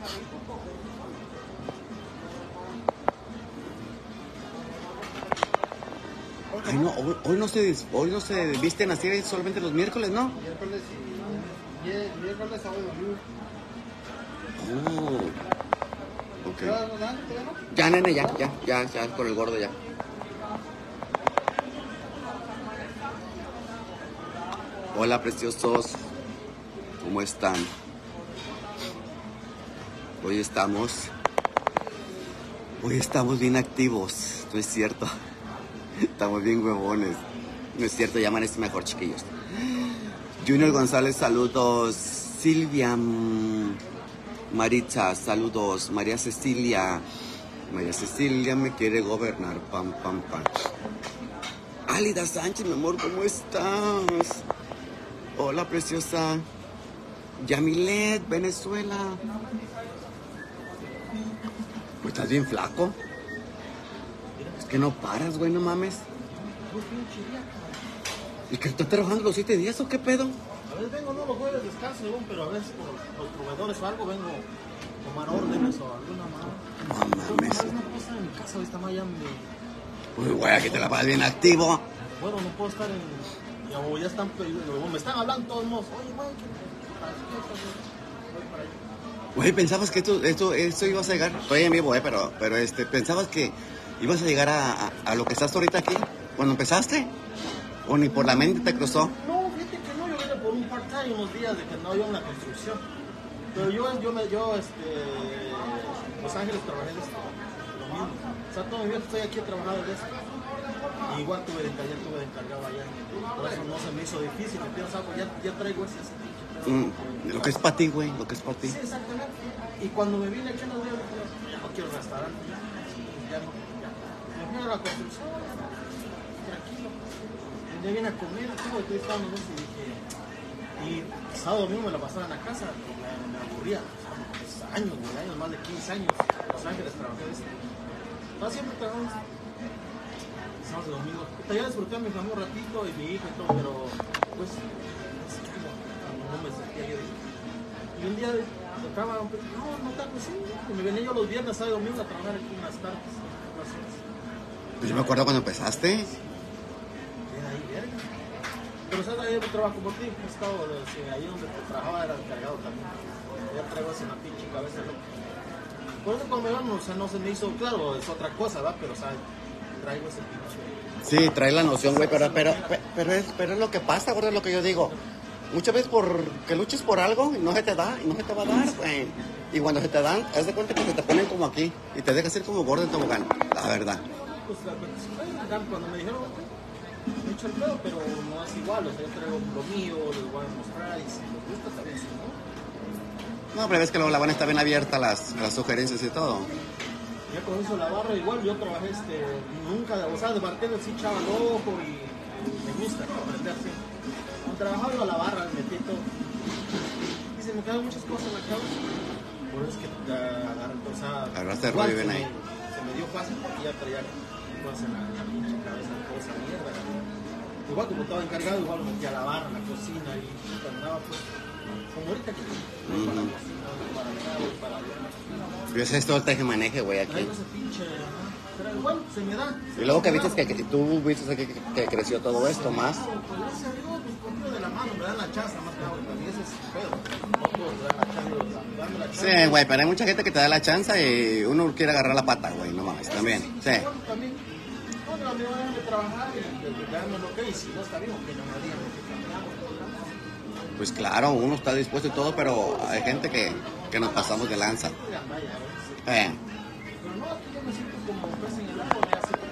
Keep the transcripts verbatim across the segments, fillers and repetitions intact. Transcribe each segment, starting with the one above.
Ay, no, hoy, hoy no se hoy no se visten así solamente los miércoles, ¿no? Miércoles y miércoles, sábado y domingo. Oh. Ok. Ya, nene, ya, ya, ya, ya, con el gordo ya. Hola, preciosos. ¿Cómo están? Hoy estamos... Hoy estamos bien activos, no es cierto. Estamos bien huevones. No es cierto, ya amanece mejor, chiquillos. Junior González, saludos. Silvia Maritza, saludos. María Cecilia. María Cecilia me quiere gobernar. Pam, pam, pam. Álida Sánchez, mi amor, ¿cómo estás? Hola, preciosa. Yamilet, Venezuela. Pues estás bien flaco. Es que no paras, güey, no mames. ¿Y que estás trabajando los siete días o qué pedo? A veces vengo, no, los jueves descanso, pero a veces por los proveedores o algo vengo a tomar órdenes o alguna mano. No mames. No puedo estar en mi casa, ahorita más ya me... Uy, güey, aquí te la pasas bien activo. Bueno, no puedo estar en... Ya, o ya están... Me están hablando todos modos. Oye, güey, ¿qué para allá? Güey, pensabas que esto, esto, esto ibas a llegar... Estoy en vivo, eh, pero, pero este, pensabas que ibas a llegar a, a, a lo que estás ahorita aquí. Cuando empezaste. ¿O ni por la mente te cruzó? No, fíjate que no, yo vine por un part-time unos días de que no había una construcción. Pero yo, yo, me, yo, este, Los Ángeles trabajé de esto, lo mismo. O sea, toda mi vida estoy aquí trabajando de esto. Y igual tuve de encargado, tuve de encargado allá. Por eso no se me hizo difícil, que piensas, pues ya, ya traigo ese pinche. Mm, lo que es para ti, güey, lo que es para ti. Sí, exactamente. Y cuando me vine aquí en los días, dije, ya no quiero restaurante, ya no, ya. Me fui a la construcción, tranquilo. Ya vine a comer, aquí, güey, estoy estábamos dos y dije, y sábado domingo me la pasaba en la casa, me, me aburría, o sea, pues, años, güey, años, más de quince años, Los Ángeles trabajé de esto. No, siempre trabajamos sábado y domingo. Ya disfruté a mi familia un ratito y mi hija y todo, pero pues, no me sentía yo. Y un día tocaba, no, no tanto, sí, y me venía yo los viernes, sábado y domingo a trabajar aquí unas tardes. Pues yo me acuerdo cuando empezaste. Pero sabes, ahí yo trabajo por ti, he estado sí, ahí donde trabajaba era encargado también. Ya traigo así una pinche cabeza loca. Por eso cuando me van, o sea, no se me hizo, claro, es otra cosa, ¿va? Pero, o sea, traigo ese pinche. Sí, trae la noción, güey, pero, pero, pero, es, pero es lo que pasa, güey, es lo que yo digo. Muchas veces por que luches por algo y no se te da, y no se te va a dar, güey. Y cuando se te dan, haz de cuenta que se te ponen como aquí y te dejas ir como gordo en tobogán, la verdad. Pues, cuando me dijeron, me he hecho el pedo, pero no es igual, o sea, yo traigo lo mío, les voy a mostrar y si les gusta también, si no. No, pero ves que luego la van a estar bien abierta las, las sugerencias y todo. Ya cuando hizo la barra, igual yo trabajé, este, nunca, o sea, de bartender sí echaba el ojo y me gusta aprender así. Cuando trabajaba yo a la barra, me metí todo. Y se me quedan muchas cosas en la cabeza. Por eso es que agarré, o sea, agarraste igual rollo bien ahí. Se me dio fácil porque ya traía cosas en la, en la pinche cabeza, toda esa mierda. Igual como estaba encargado, igual me metí a la barra, a la cocina y andaba pues, como ahorita que no mm. para la cocina, no para nada, voy para allá. Yo sé esto el teje-maneje, güey, aquí. Traigo ese pinche, pero igual se me da. Y luego que viste que, que tú viste que, que, que creció todo esto más. Pues gracias a Dios, pues conmigo de la mano, me dan la chance, más que nada, también ese es pedo. No puedo dar la chance, darme la chance. Sí, güey, pero hay mucha gente que te da la chance y uno quiere agarrar la pata, güey, no mames, también. Sí. Bueno, también, bueno, me van a trabajar y darme lo que y si no está bien, que no me digan lo que cambiamos. Pues claro, uno está dispuesto y todo, pero hay gente que, que nos pasamos de lanza. Eh. Pero no, aquí yo me siento como pez en el agua, ya se te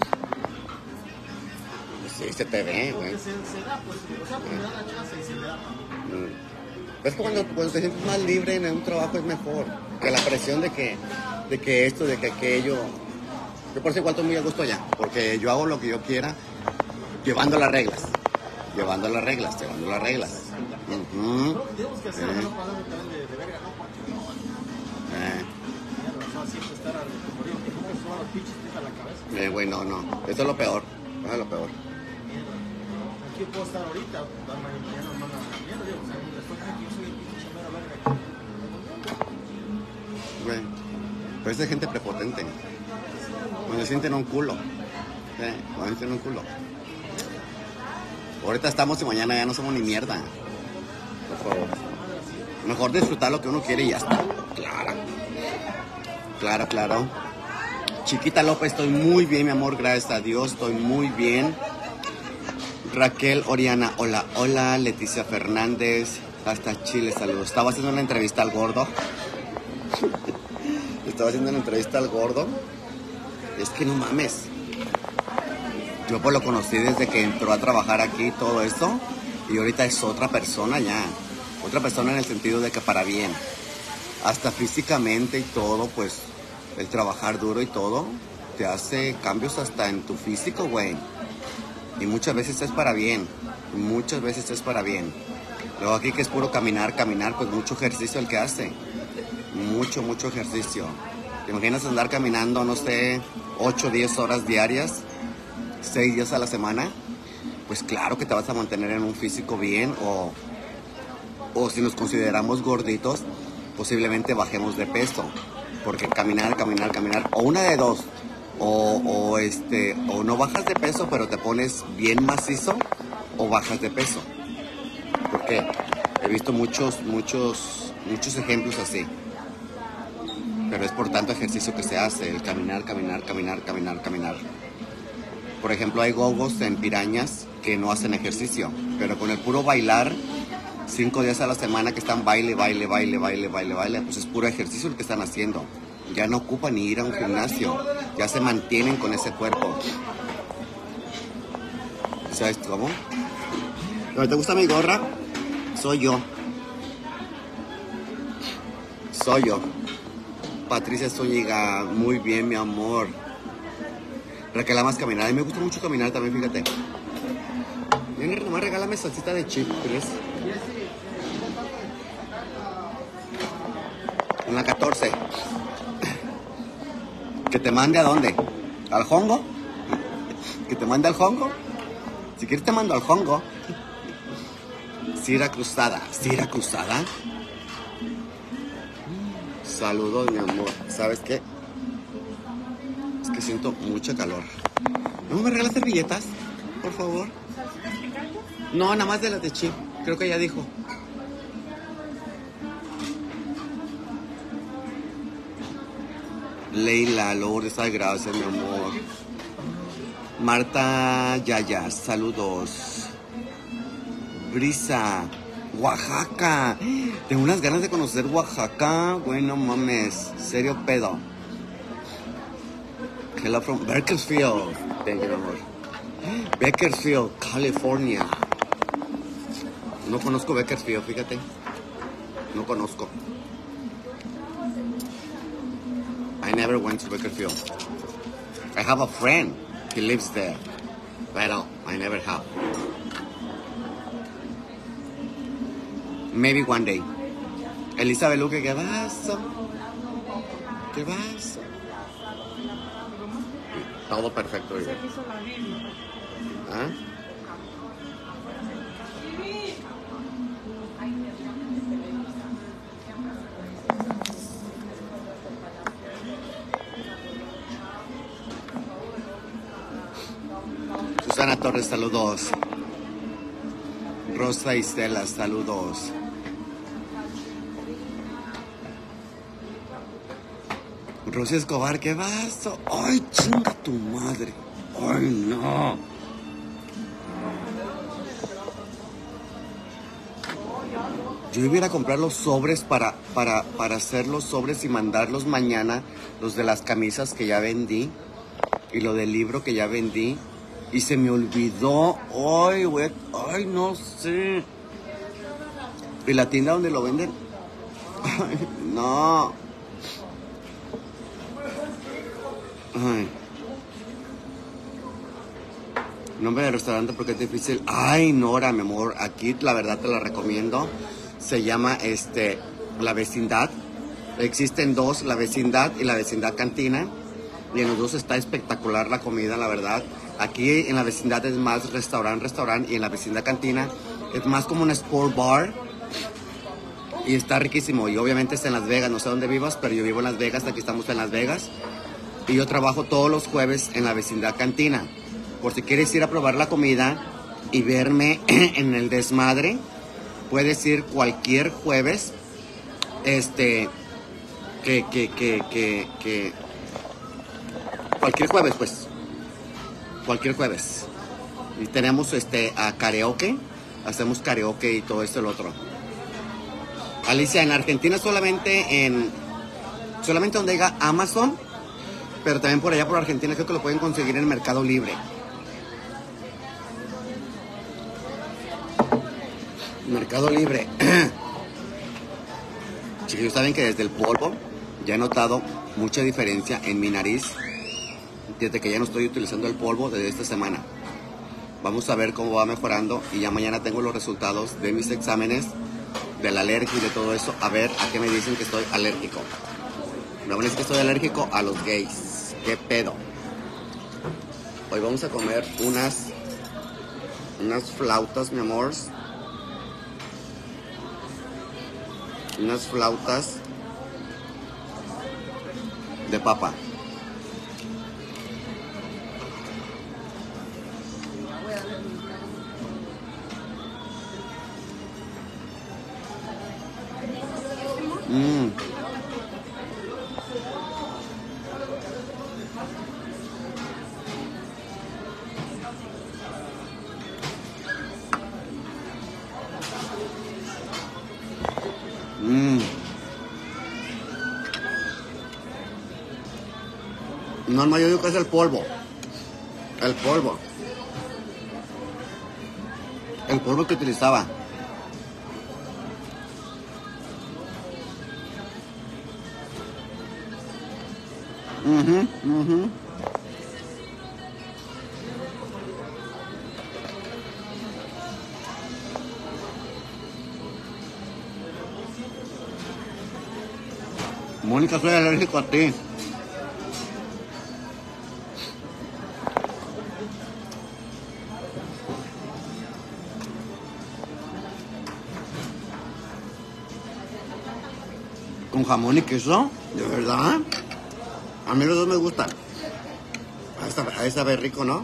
ve. Pues sí, se te ve, güey. Porque se, se da, pues, o sea, pues me da la chance y se me da para mí. Ves que cuando, cuando te sientes más libre en un trabajo es mejor que la presión de que, de que esto, de que aquello. Yo por eso igual estoy muy a gusto allá, porque yo hago lo que yo quiera, llevando las reglas. Llevando las reglas, llevando las reglas. Uh-huh. Creo que tenemos que hacer, eh. no pagar también de, de verga, ¿no? Porque no, eh. Ya no, o sea, siempre estar al morir, que no me suban los pinches a la cabeza. Eh, güey, no, no. Esto es lo peor. Eso es lo peor. Aquí puedo estar ahorita, mañana me mandan a la mierda, digo, o sea, después de que yo soy el pinche mero verga aquí. Pero es de gente prepotente. Cuando se sienten un culo. ¿Eh? Cuando se sienten un culo. Ahorita estamos y mañana ya no somos ni mierda. Por favor. Mejor disfrutar lo que uno quiere y ya está. Claro. Claro, claro. Chiquita López, estoy muy bien, mi amor. Gracias a Dios, estoy muy bien. Raquel Oriana, hola, hola. Leticia Fernández, hasta Chile, saludos. Estaba haciendo una entrevista al gordo. Estaba haciendo una entrevista al gordo. Es que no mames. Yo pues lo conocí desde que entró a trabajar aquí y todo esto. Y ahorita es otra persona ya. Otra persona en el sentido de que para bien. Hasta físicamente y todo, pues el trabajar duro y todo te hace cambios hasta en tu físico, güey. Y muchas veces es para bien. Muchas veces es para bien. Luego aquí que es puro caminar, caminar, pues mucho ejercicio el que hace. Mucho, mucho ejercicio. ¿Te imaginas andar caminando, no sé, ocho, diez horas diarias? seis días a la semana? Pues claro que te vas a mantener en un físico bien. O, o si nos consideramos gorditos, posiblemente bajemos de peso. Porque caminar, caminar, caminar. O una de dos. O, o, este, o no bajas de peso, pero te pones bien macizo. O bajas de peso. Porque he visto muchos, muchos, muchos ejemplos así. Pero es por tanto ejercicio que se hace, el caminar, caminar, caminar, caminar, caminar. Por ejemplo, hay gogos en pirañas que no hacen ejercicio, pero con el puro bailar, cinco días a la semana que están baile, baile, baile, baile, baile, baile, pues es puro ejercicio el que están haciendo. Ya no ocupan ni ir a un gimnasio, ya se mantienen con ese cuerpo. ¿Sabes cómo? ¿Te gusta mi gorra? Soy yo. Soy yo. Patricia Zúñiga, muy bien, mi amor. Raquel, más caminar. A mí me gusta mucho caminar también, fíjate. Viene, nomás regálame salsita de chip, ¿crees? En la catorce. ¿Que te mande a dónde? ¿Al hongo? ¿Que te mande al hongo? Si quieres te mando al hongo. Cira Cruzada. ¿Cira Cruzada? Saludos, mi amor. ¿Sabes qué? Es que siento mucha calor. ¿No me regalas servilletas? Por favor. No, nada más de las de chip. Creo que ya dijo. Leila Lourdes, ay, gracias, mi amor. Marta Yaya, saludos. Brisa, Oaxaca. Tengo unas ganas de conocer Oaxaca. Bueno, mames. Serio pedo. Hello from Bakersfield. Thank you, amor. Bakersfield, California. No conozco Bakersfield, fíjate. No conozco. I never went to Bakersfield. I have a friend. He lives there. But I never have. Maybe one day. Elizabeth Luque, ¿qué vaso? ¿Qué vaso? Todo perfecto. ¿Ah? Susana Torres, saludos. Rosa Isela, saludos. Rosy Escobar, ¿qué vaso? ¡Ay, chinga tu madre! ¡Ay, no! Yo iba a ir a comprar los sobres para, para, para hacer los sobres y mandarlos mañana, los de las camisas que ya vendí y lo del libro que ya vendí. Y se me olvidó. ¡Ay, güey! ¡Ay, no sé! ¿Y la tienda donde lo venden? ¡Ay, no! Ay. Nombre del restaurante porque es difícil. Ay, Nora, mi amor, aquí la verdad te la recomiendo. Se llama este La Vecindad. Existen dos, La Vecindad y La Vecindad Cantina. Y en los dos está espectacular la comida, la verdad. Aquí en La Vecindad es más restaurante, restaurante. Y en La Vecindad Cantina es más como un sport bar. Y está riquísimo. Y obviamente está en Las Vegas. No sé dónde vivas, pero yo vivo en Las Vegas. Aquí estamos en Las Vegas. Y yo trabajo todos los jueves en la vecindad cantina. Por si quieres ir a probar la comida y verme en el desmadre, puedes ir cualquier jueves. Este... Que, que, que, que, que... Cualquier jueves, pues. Cualquier jueves. Y tenemos este a karaoke. Hacemos karaoke y todo esto y lo otro. Alicia, en Argentina solamente en... Solamente donde diga Amazon. Pero también por allá por Argentina creo que lo pueden conseguir en Mercado Libre. Mercado Libre. Chicos, saben que desde el polvo ya he notado mucha diferencia en mi nariz. Desde que ya no estoy utilizando el polvo desde esta semana. Vamos a ver cómo va mejorando. Y ya mañana tengo los resultados de mis exámenes, de la alergia y de todo eso. A ver a qué me dicen que estoy alérgico. Me van a decir que estoy alérgico a los gays. ¿Qué pedo? Hoy vamos a comer unas unas flautas, mi amor. Unas flautas de papa. Mmm. Mmm. No, no, yo digo que es el polvo. El polvo. El polvo que utilizaba. Mhm, mhm. Mónica, soy alérgico a ti. Con jamón y queso, de verdad. A mí los dos me gustan. Ahí sabe rico, ¿no?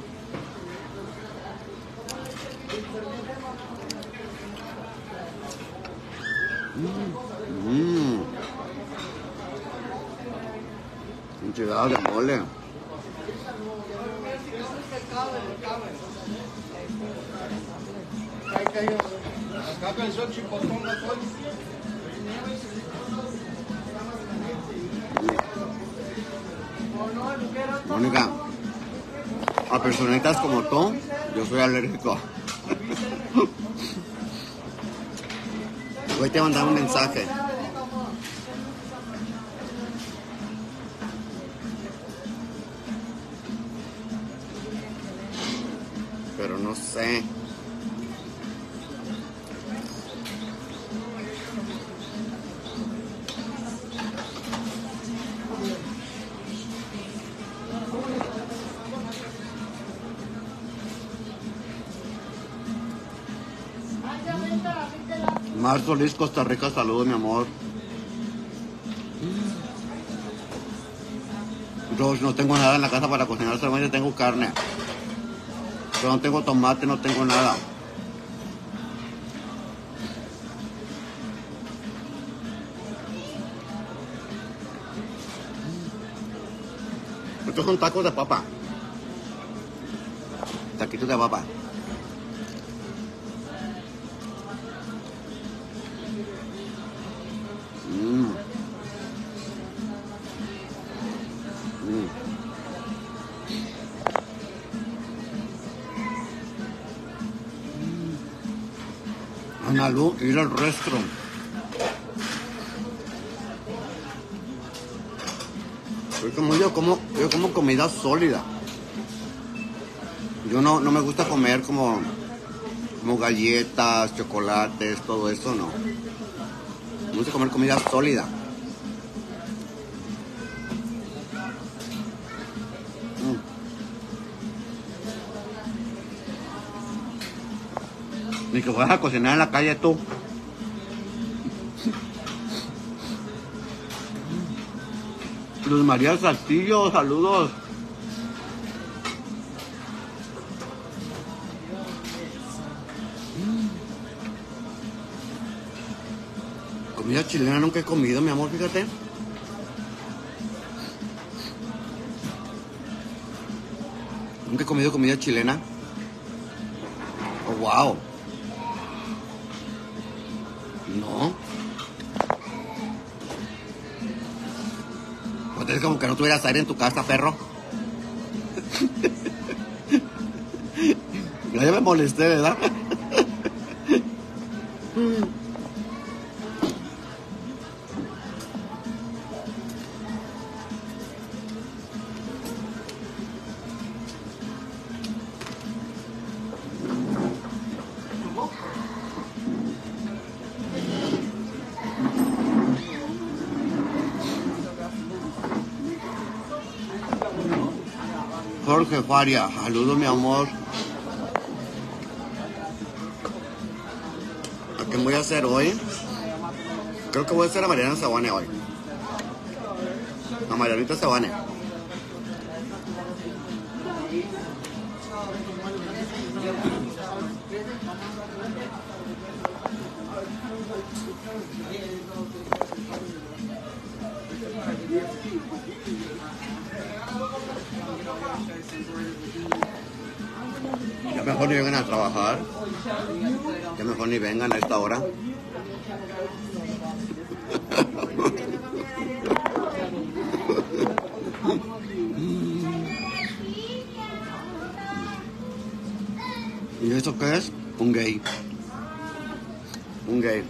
Mmm. Enchilada de mole. Mónica, a personitas como tú, yo soy alérgico. Voy a mandar un mensaje. Pero no sé. Mar Solís, Costa Rica, saludos, mi amor. Yo no tengo nada en la casa para cocinar, solamente tengo carne. Pero no tengo tomate, no tengo nada. Estos son tacos de papa. Taquitos de papa. Mmm. Mmm. Analu, ir al restaurant. Yo como yo como yo como comida sólida. Yo no, no me gusta comer como, como galletas, chocolates, todo eso, no. Me gusta comer comida sólida. Mm. Ni que fueras a cocinar en la calle tú. Luz María Saltillo, saludos. Comida chilena nunca he comido, mi amor, fíjate. Nunca he comido comida chilena. Oh, wow. No. Pues es como que no tuvieras aire en tu casa, perro. Ya me molesté, ¿verdad? Jorge Faria, saludos mi amor. ¿A qué voy a hacer hoy? Creo que voy a hacer a Mariana Sabane hoy. A Marianita Sabane. Ya mejor ni vengan a trabajar. Ya mejor ni vengan a esta hora. ¿Y eso qué es? Un gay. Un gay.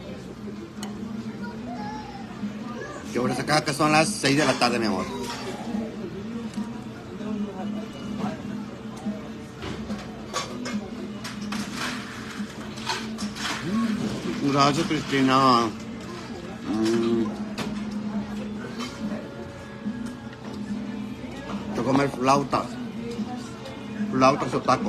¿Qué horas acá? Que son las seis de la tarde, mi amor. Gracias, Cristina. Mm. Voy a comer flautas. Flautas o tacos.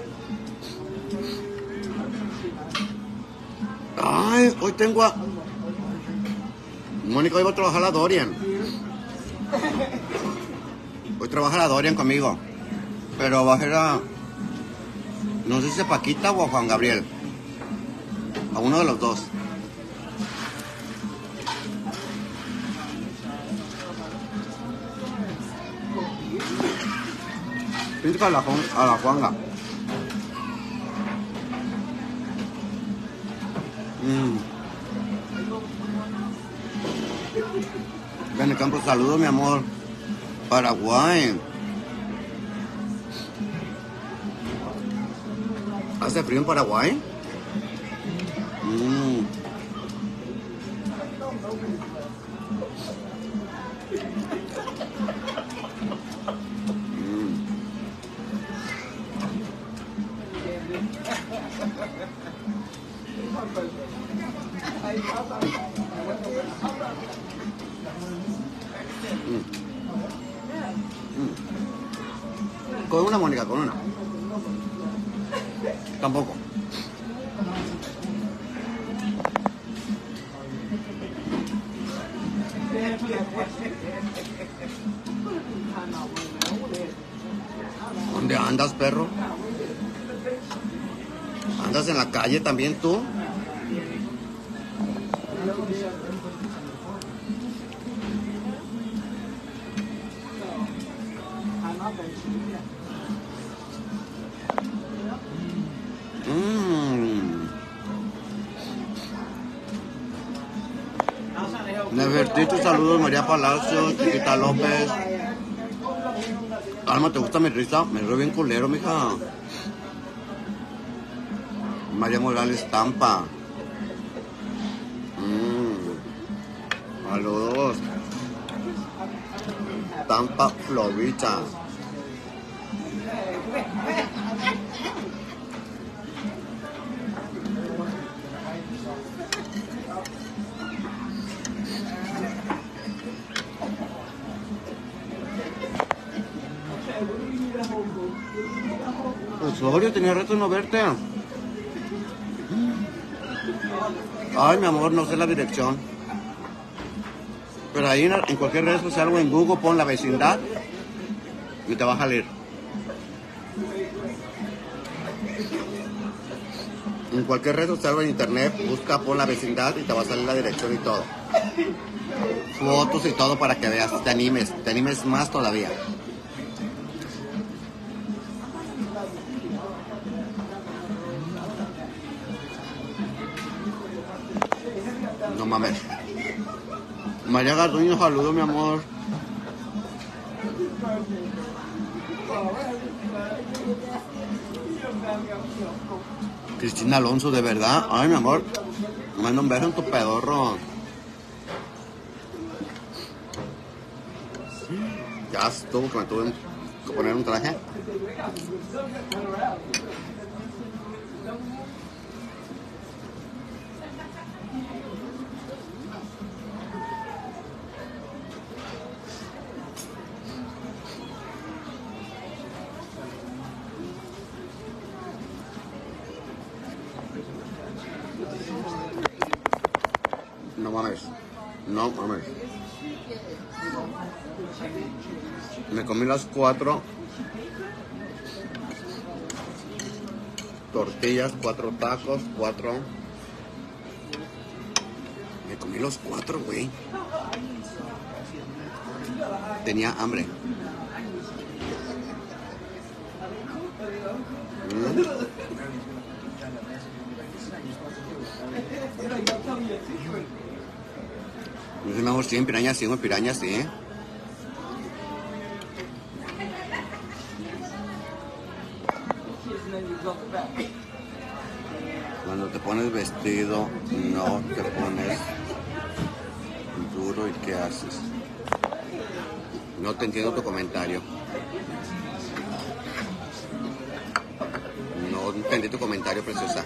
Ay, hoy tengo a... Mónica, hoy va a trabajar la Dorian. Hoy trabaja la Dorian conmigo. Pero va a ser a... No sé si a Paquita o a Juan Gabriel. A uno de los dos. Piensa a la, a la Juanga. Mm. Ven, Campo, saludos, mi amor. Paraguay. ¿Hace frío en Paraguay? Mm. Mm. Mm. Con una, Mónica, con una. Tampoco. ¿Dónde andas, perro? ¿Andas en la calle también tú? Mmm. Nefertito, saludos, María Palacios, Chiquita López. Alma, ¿te gusta mi risa? Me río bien culero, mija. María Morales Tampa. Mmm. Saludos. Tampa, Florida. Osorio, tenía rato de no verte. Ay, mi amor, no sé la dirección. Pero ahí en, en cualquier red social o en Google pon La Vecindad y te va a salir. En cualquier red social o en internet busca pon La Vecindad y te va a salir la dirección y todo. Fotos y todo para que veas, te animes, te animes más todavía. No mames. María Garduño, saludo, mi amor. Cristina Alonso, de verdad. Ay, mi amor. Manda un beso en tu pedorro. Ya estuvo que me tuve que poner un traje. No mames. No mames. Me comí las cuatro tortillas, cuatro tacos, cuatro. Me comí los cuatro, güey. Tenía hambre. Mm. No sé, mejor sí, en piraña sí, en piraña sí, ¿eh? Cuando te pones vestido, no te pones duro, ¿y qué haces? No te entiendo tu comentario. No entendí tu comentario, preciosa.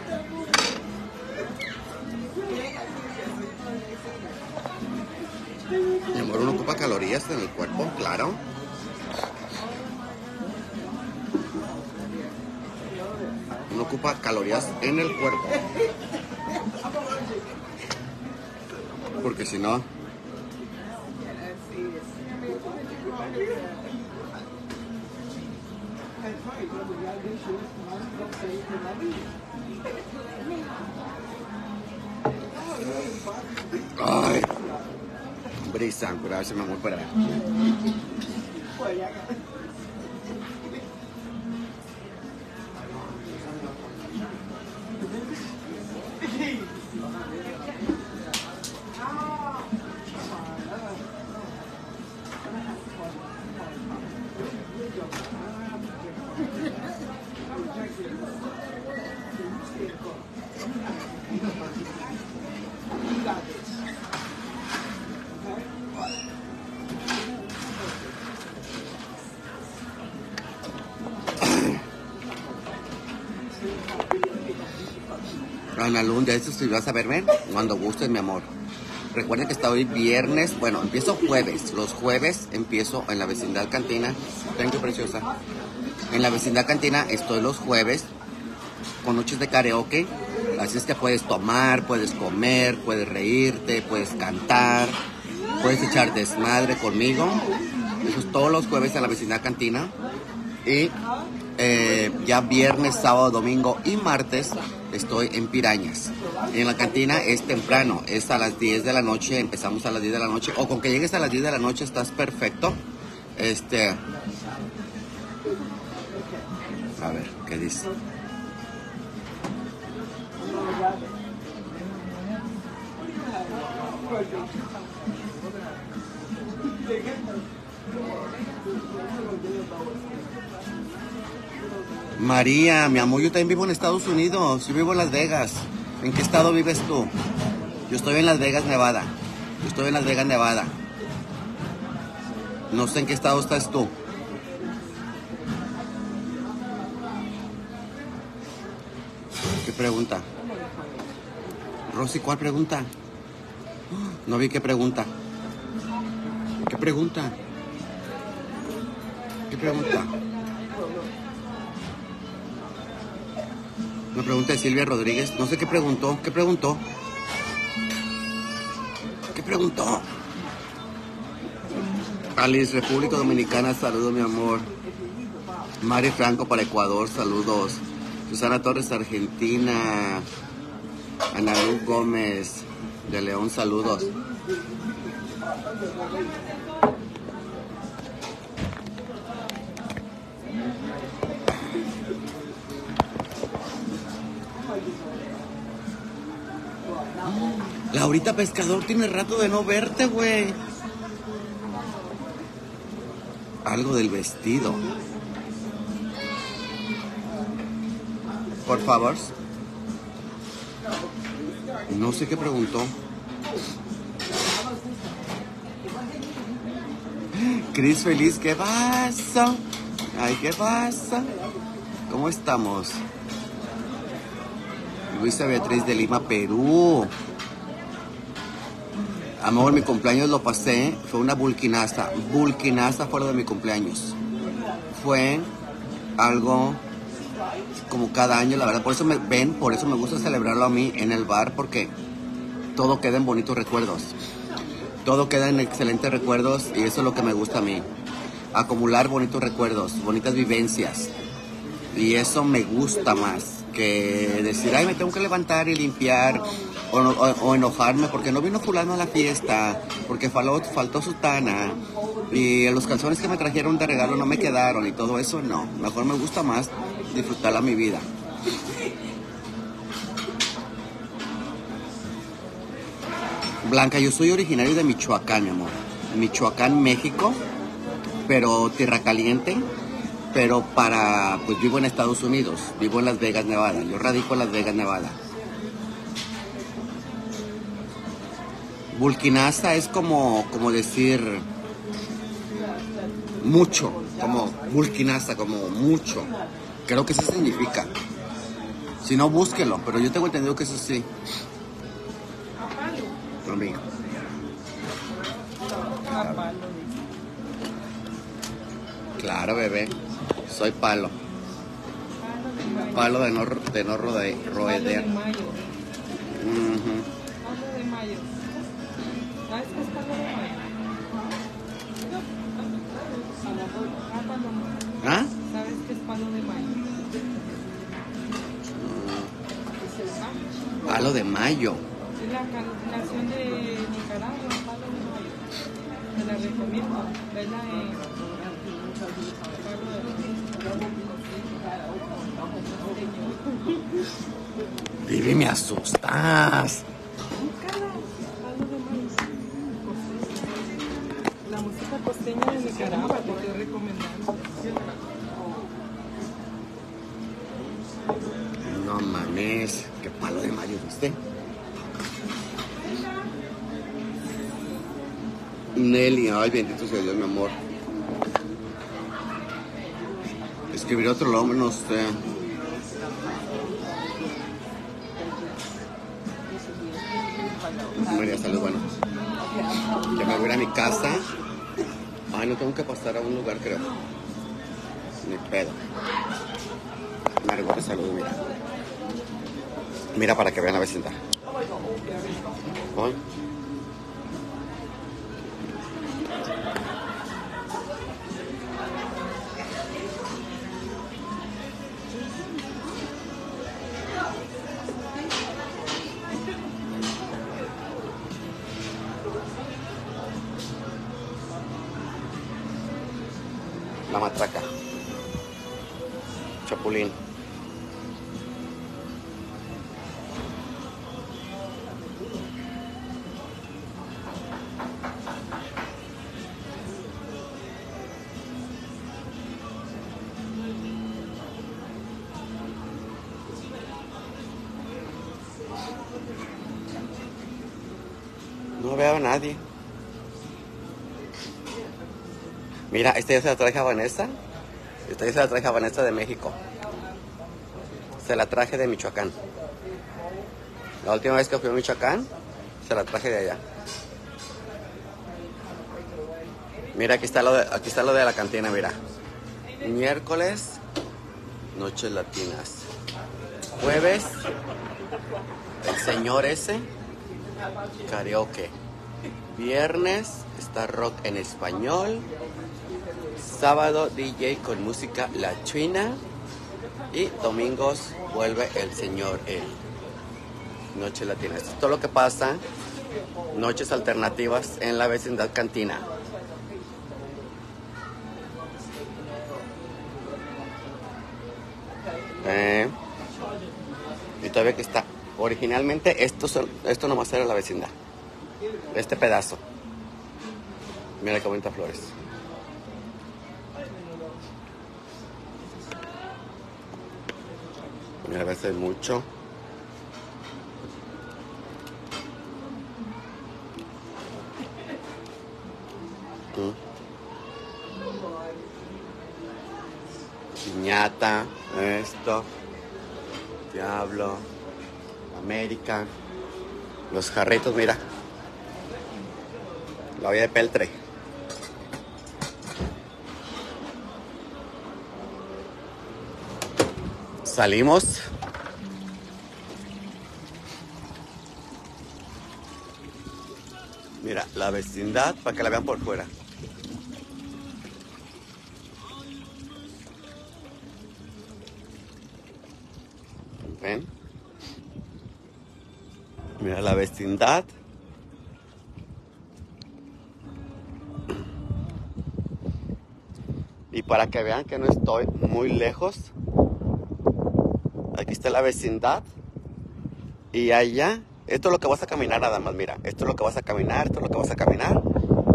Mi amor, uno ocupa calorías en el cuerpo, claro. Uno ocupa calorías en el cuerpo. Porque si no... Ay, brisa, gracias, mi amor, para. Ana Lund, esto si vas a verme cuando gustes, mi amor. Recuerden que está hoy viernes, bueno, empiezo jueves. Los jueves empiezo en la Vecindad Cantina. Thank you, preciosa. En la Vecindad Cantina estoy los jueves con noches de karaoke. Así es que puedes tomar, puedes comer, puedes reírte, puedes cantar, puedes echar desmadre conmigo. Eso es todos los jueves en la Vecindad Cantina. Y eh, ya viernes, sábado, domingo y martes estoy en Pirañas. En la cantina es temprano, es a las diez de la noche, empezamos a las diez de la noche. O con que llegues a las diez de la noche estás perfecto. Este... A ver, ¿qué dice? María, mi amor, yo también vivo en Estados Unidos. Yo vivo en Las Vegas. ¿En qué estado vives tú? Yo estoy en Las Vegas, Nevada. Yo estoy en Las Vegas, Nevada. No sé en qué estado estás tú. ¿Qué pregunta? Rosy, ¿cuál pregunta? No vi qué pregunta. ¿Qué pregunta? ¿Qué pregunta? Una pregunta de Silvia Rodríguez. No sé qué preguntó. ¿Qué preguntó? ¿Qué preguntó? Alice, República Dominicana, saludos, mi amor. Mari Franco para Ecuador, saludos. Susana Torres, Argentina. Ana Luz Gómez de León, saludos. Laurita Pescador, tiene rato de no verte, güey. Algo del vestido. Por favor. No sé qué preguntó. Cris Feliz, ¿qué pasa? Ay, ¿qué pasa? ¿Cómo estamos? Luisa Beatriz de Lima, Perú. Amor, mi cumpleaños lo pasé, fue una bulquinaza, bulquinaza fuera de mi cumpleaños. Fue algo como cada año, la verdad, por eso me ven, por eso me gusta celebrarlo a mí en el bar, porque todo queda en bonitos recuerdos. Todo queda en excelentes recuerdos y eso es lo que me gusta a mí. Acumular bonitos recuerdos, bonitas vivencias. Y eso me gusta más que decir, ay, me tengo que levantar y limpiar. O, o, o enojarme porque no vino fulano a la fiesta, porque faltó, faltó sutana y los calzones que me trajeron de regalo no me quedaron y todo eso, no. Mejor me gusta más disfrutar la mi vida. Blanca, yo soy originario de Michoacán, mi amor. Michoacán, México, pero tierra caliente, pero para, pues vivo en Estados Unidos, vivo en Las Vegas, Nevada. Yo radico en Las Vegas, Nevada. Bulquinaza es como, como decir mucho, como bulquinaza, como mucho. Creo que eso significa. Si no, búsquelo, pero yo tengo entendido que eso sí. Amigo. Claro, bebé. Soy palo. Palo de no, de no rode, roeder. Uh-huh. ¿Sabes qué es palo de mayo? ¿Ah? ¿Sabes qué es palo de mayo? Palo de mayo. Es la canción de Nicaragua, palo de mayo. Te la recomiendo. Vela en Vivi, me asustas. La música costeña de Nicaragua, te estoy recomendando. No mames, qué palo de mayo, ¿viste? Nelly, ay, bendito sea Dios, mi amor. Escribir otro nombre, no sé. María, salud, bueno. Ya me voy a ir a mi casa. Ay, no tengo que pasar a un lugar, creo. Ni pedo. Margot, salud, mira. Mira para que vean la vecindad. ¿Ay? La matraca. Chapulín. No veo a nadie. Mira, esta ya se la traje a Vanessa. Esta ya se la traje a Vanessa de México. Se la traje de Michoacán. La última vez que fui a Michoacán, se la traje de allá. Mira, aquí está lo de, aquí está lo de la cantina, mira. Miércoles, noches latinas. Jueves, el señor ese, karaoke. Viernes está rock en español. Sábado D J con música latina. Y domingos vuelve el señor El. Noche latina. Esto es todo lo que pasa. Noches alternativas en la vecindad cantina. Eh, y todavía que está. Originalmente esto, son, esto nomás era la vecindad. Este pedazo. Mira qué bonita flores. Mira, a veces hay mucho. ¿Mm? Piñata, esto, Diablo, América, los jarritos, mira, la olla de peltre. Salimos. Mira, la vecindad para que la vean por fuera. ¿Ven? Mira la vecindad. Y para que vean que no estoy muy lejos, aquí está la vecindad. Y allá, esto es lo que vas a caminar nada más, mira. Esto es lo que vas a caminar, esto es lo que vas a caminar.